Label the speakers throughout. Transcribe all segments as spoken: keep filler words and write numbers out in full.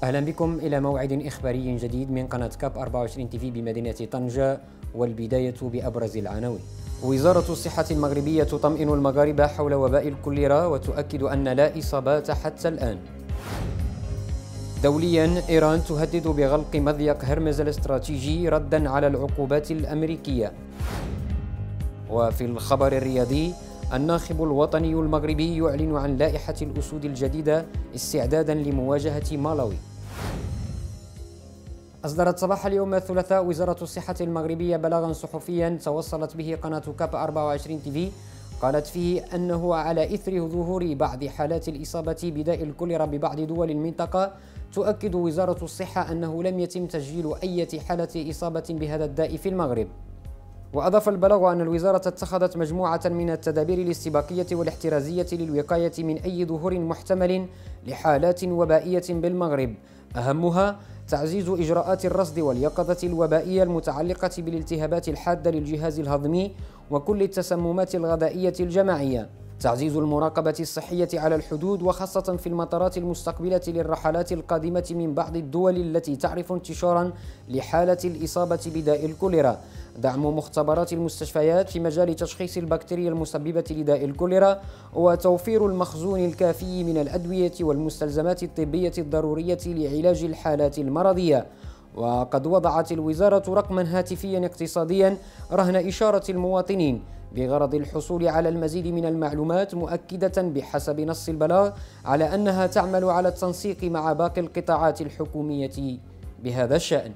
Speaker 1: أهلا بكم إلى موعد إخباري جديد من قناة كاب أربعة وعشرين تي في بمدينة طنجة، والبداية بأبرز العناوين. وزارة الصحة المغربية تطمئن المغاربة حول وباء الكوليرا وتؤكد أن لا إصابات حتى الآن. دوليا، إيران تهدد بغلق مضيق هرمز الاستراتيجي ردا على العقوبات الأمريكية. وفي الخبر الرياضي، الناخب الوطني المغربي يعلن عن لائحة الأسود الجديدة استعدادا لمواجهة مالاوي. أصدرت صباح اليوم الثلاثاء وزارة الصحة المغربية بلاغا صحفيا توصلت به قناة كاب أربعة وعشرين تي في، قالت فيه أنه على إثر ظهور بعض حالات الإصابة بداء الكوليرا ببعض دول المنطقة، تؤكد وزارة الصحة أنه لم يتم تسجيل أي حالة إصابة بهذا الداء في المغرب. وأضاف البلاغ أن الوزارة اتخذت مجموعة من التدابير الاستباقية والاحترازية للوقاية من أي ظهور محتمل لحالات وبائية بالمغرب، أهمها تعزيز إجراءات الرصد واليقظة الوبائية المتعلقة بالالتهابات الحادة للجهاز الهضمي وكل التسممات الغذائية الجماعية، تعزيز المراقبة الصحية على الحدود وخاصة في المطارات المستقبلة للرحلات القادمة من بعض الدول التي تعرف انتشارا لحالة الإصابة بداء الكوليرا، دعم مختبرات المستشفيات في مجال تشخيص البكتيريا المسببة لداء الكوليرا، وتوفير المخزون الكافي من الأدوية والمستلزمات الطبية الضرورية لعلاج الحالات المرضية. وقد وضعت الوزارة رقما هاتفيا اقتصاديا رهن إشارة المواطنين بغرض الحصول على المزيد من المعلومات، مؤكدة بحسب نص البلاغ على أنها تعمل على التنسيق مع باقي القطاعات الحكومية بهذا الشأن.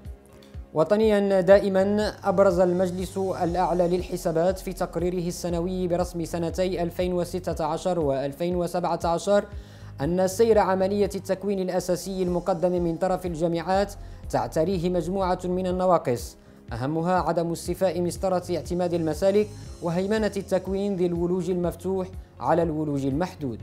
Speaker 1: وطنيا، دائما أبرز المجلس الأعلى للحسابات في تقريره السنوي برسم سنتي ألفين وستة عشر و ألفين وسبعة عشر أن سير عملية التكوين الأساسي المقدم من طرف الجامعات تعتريه مجموعة من النواقص، أهمها عدم استيفاء مسطرة اعتماد المسالك وهيمنة التكوين ذي الولوج المفتوح على الولوج المحدود.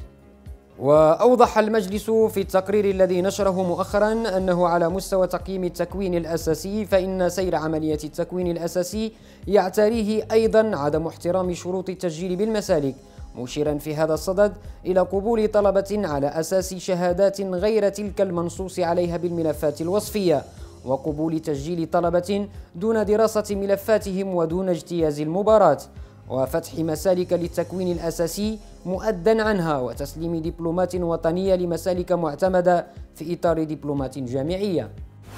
Speaker 1: وأوضح المجلس في التقرير الذي نشره مؤخرا أنه على مستوى تقييم التكوين الأساسي فإن سير عملية التكوين الأساسي يعتريه أيضا عدم احترام شروط التسجيل بالمسالك، مشيرا في هذا الصدد إلى قبول طلبة على أساس شهادات غير تلك المنصوص عليها بالملفات الوصفية، وقبول تسجيل طلبة دون دراسة ملفاتهم ودون اجتياز المباراة، وفتح مسالك للتكوين الأساسي مؤدا عنها، وتسليم دبلومات وطنية لمسالك معتمدة في إطار دبلومات جامعية.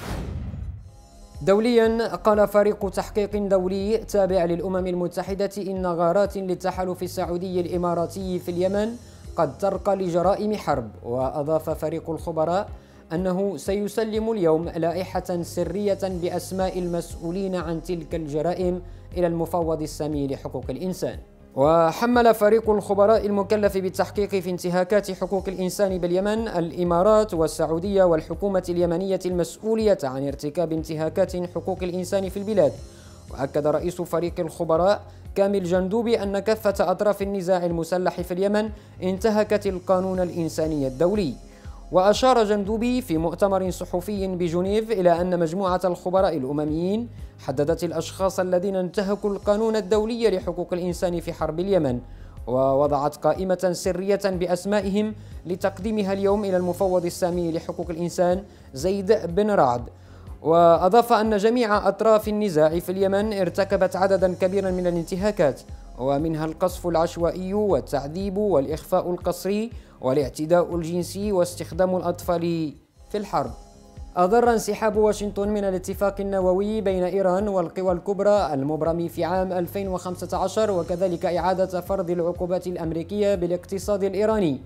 Speaker 1: دوليا، قال فريق تحقيق دولي تابع للأمم المتحدة إن غارات للتحالف السعودي الإماراتي في اليمن قد ترقى لجرائم حرب. وأضاف فريق الخبراء أنه سيسلم اليوم لائحة سرية بأسماء المسؤولين عن تلك الجرائم إلى المفوض السامي لحقوق الإنسان. وحمل فريق الخبراء المكلف بالتحقيق في انتهاكات حقوق الإنسان باليمن الإمارات والسعودية والحكومة اليمنية المسؤولية عن ارتكاب انتهاكات حقوق الإنسان في البلاد. وأكد رئيس فريق الخبراء كامل جندوبي أن كافة أطراف النزاع المسلح في اليمن انتهكت القانون الإنساني الدولي. وأشار جندوبي في مؤتمر صحفي بجنيف إلى أن مجموعة الخبراء الأمميين حددت الأشخاص الذين انتهكوا القانون الدولي لحقوق الإنسان في حرب اليمن، ووضعت قائمة سرية بأسمائهم لتقديمها اليوم إلى المفوض السامي لحقوق الإنسان زيد بن رعد. وأضاف أن جميع أطراف النزاع في اليمن ارتكبت عددا كبيرا من الانتهاكات، ومنها القصف العشوائي والتعذيب والإخفاء القسري والاعتداء الجنسي واستخدام الأطفال في الحرب. أضر انسحاب واشنطن من الاتفاق النووي بين إيران والقوى الكبرى المبرم في عام ألفين وخمسة عشر، وكذلك إعادة فرض العقوبات الأمريكية بالاقتصاد الإيراني،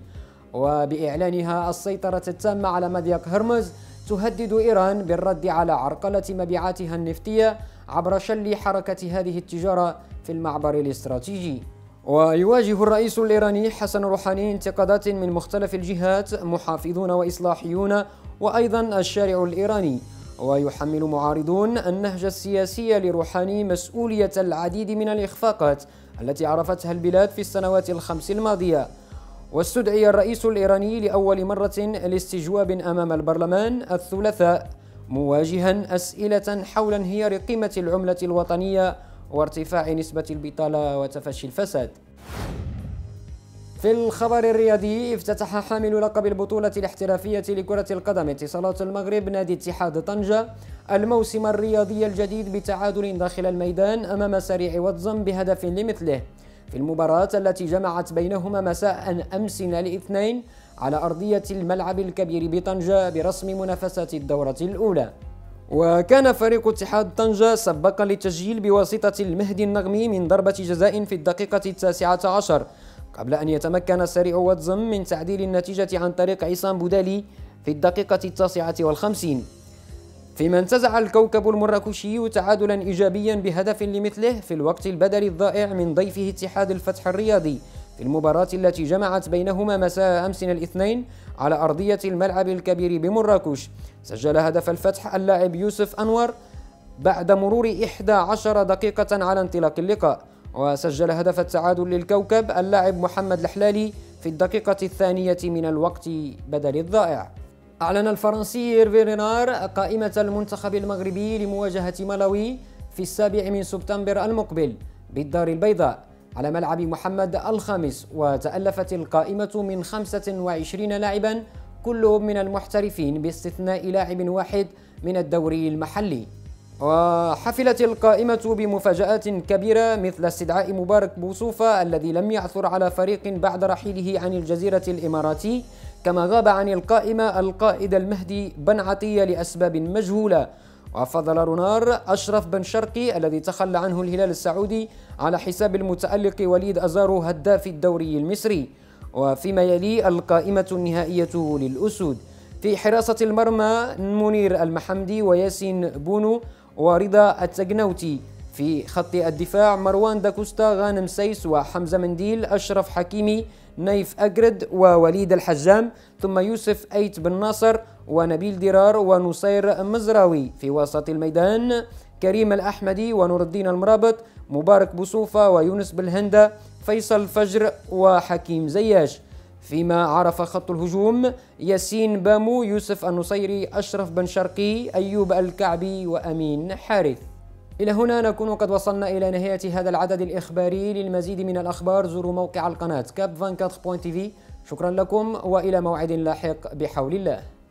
Speaker 1: وبإعلانها السيطرة التامة على مضيق هرمز تهدد إيران بالرد على عرقلة مبيعاتها النفطية عبر شل حركة هذه التجارة في المعبر الاستراتيجي. ويواجه الرئيس الإيراني حسن روحاني انتقادات من مختلف الجهات، محافظون وإصلاحيون وأيضا الشارع الإيراني، ويحمل معارضون النهج السياسي لروحاني مسؤولية العديد من الإخفاقات التي عرفتها البلاد في السنوات الخمس الماضية. واستدعي الرئيس الإيراني لأول مرة لاستجواب أمام البرلمان الثلاثاء، مواجها أسئلة حول انهيار قيمة العملة الوطنية وارتفاع نسبة البطالة وتفشي الفساد. في الخبر الرياضي، افتتح حامل لقب البطولة الاحترافية لكرة القدم اتصالات المغرب نادي اتحاد طنجة الموسم الرياضي الجديد بتعادل داخل الميدان أمام سريع واتزم بهدف لمثله في المباراة التي جمعت بينهما مساء أمس الاثنين على أرضية الملعب الكبير بطنجة برسم منافسات الدورة الأولى. وكان فريق اتحاد طنجة سباقا للتسجيل بواسطة المهدي النغمي من ضربة جزاء في الدقيقة التاسعة عشر، قبل أن يتمكن سريع واتزم من تعديل النتيجة عن طريق عصام بودالي في الدقيقة التاسعة والخمسين، فيما انتزع الكوكب المراكشي تعادلا إيجابيا بهدف لمثله في الوقت البدني الضائع من ضيفه اتحاد الفتح الرياضي في المباراة التي جمعت بينهما مساء أمس الاثنين على أرضية الملعب الكبير بمراكش. سجل هدف الفتح اللاعب يوسف أنور بعد مرور إحدى عشرة دقيقة على انطلاق اللقاء، وسجل هدف التعادل للكوكب اللاعب محمد الحلالي في الدقيقة الثانية من الوقت بدل الضائع. أعلن الفرنسي إيرفي رينار قائمة المنتخب المغربي لمواجهة مالاوي في السابع من سبتمبر المقبل بالدار البيضاء على ملعب محمد الخامس، وتألفت القائمة من خمسة وعشرين لاعبا كلهم من المحترفين باستثناء لاعب واحد من الدوري المحلي. وحفلت القائمة بمفاجآت كبيرة مثل استدعاء مبارك بوصوفة الذي لم يعثر على فريق بعد رحيله عن الجزيرة الإماراتي، كما غاب عن القائمة القائد المهدي بن عطية لأسباب مجهولة. وفضل رونار أشرف بن شرقي الذي تخلى عنه الهلال السعودي على حساب المتألق وليد أزارو هداف الدوري المصري. وفيما يلي القائمة النهائية للأسود في حراسة المرمى منير المحمدي وياسين بونو ورضا التقنوتي، في خط الدفاع مروان داكوستا غانم سيس وحمزة منديل أشرف حكيمي نايف أجرد ووليد الحجام، ثم يوسف أيت بن ناصر ونبيل درار ونصير مزراوي. في وسط الميدان كريم الأحمدي ونور الدين المرابط مبارك بوصوفة ويونس بالهندة فيصل فجر وحكيم زياش، فيما عرف خط الهجوم ياسين بامو يوسف النصيري أشرف بن شرقي أيوب الكعبي وأمين حارث. إلى هنا نكون قد وصلنا إلى نهاية هذا العدد الإخباري. للمزيد من الأخبار زوروا موقع القناة كاب أربعة وعشرين دوت تي في. شكرا لكم وإلى موعد لاحق بحول الله.